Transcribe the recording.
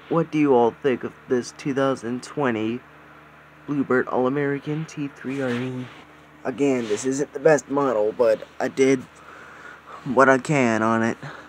What do you all think of this 2020 Bluebird All-American T3RE? Again, this isn't the best model, but I did what I can on it.